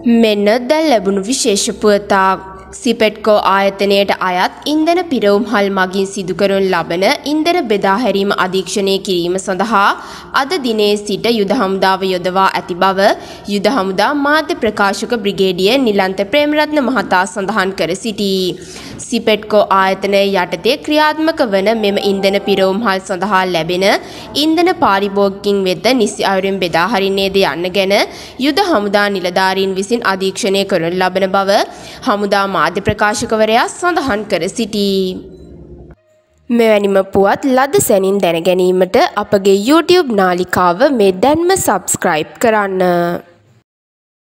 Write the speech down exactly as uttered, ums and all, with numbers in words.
මෙන්න දැන් ලැබුණු විශේෂ පුවතක්. සිපෙට්කෝ ආයතනයට අයත් ඉන්ධන පිරවුම්හල් මගින් සිදු කරනු ලබන ඉන්ධන බෙදා හැරීම අධීක්ෂණය කිරීම සඳහා අද දිනේ සිට යුද හමුදාව යොදවා ඇති බව යුද හමුදා මාධ්‍ය ප්‍රකාශක බ්‍රිගේඩියර් නිලන්ත ප්‍රේමරත්න මහතා සඳහන් කර සිටී. සිපෙට්කෝ ආයතනය යටතේ ක්‍රියාත්මක වන මෙම ඉන්ධන පිරවුම්හල් සඳහා ලැබෙන ඉන්ධන පාරිභෝගිකින් වෙත නිසි අයුරින් බෙදා හරින්නේද යන්න ගැන යුද හමුදා නිලධාරීන් විසින් අධීක්ෂණය කරනු ලබන බව හමුදා මාධ්‍ය ප්‍රකාශකවරයා සඳහන් කර සිටී. මෙවැනිම පුවත් ලද සැනින් දැන ගැනීමට අපගේ YouTube නාලිකාව මේ දැන්ම සබ්ස්ක්‍රයිබ් කරන්න.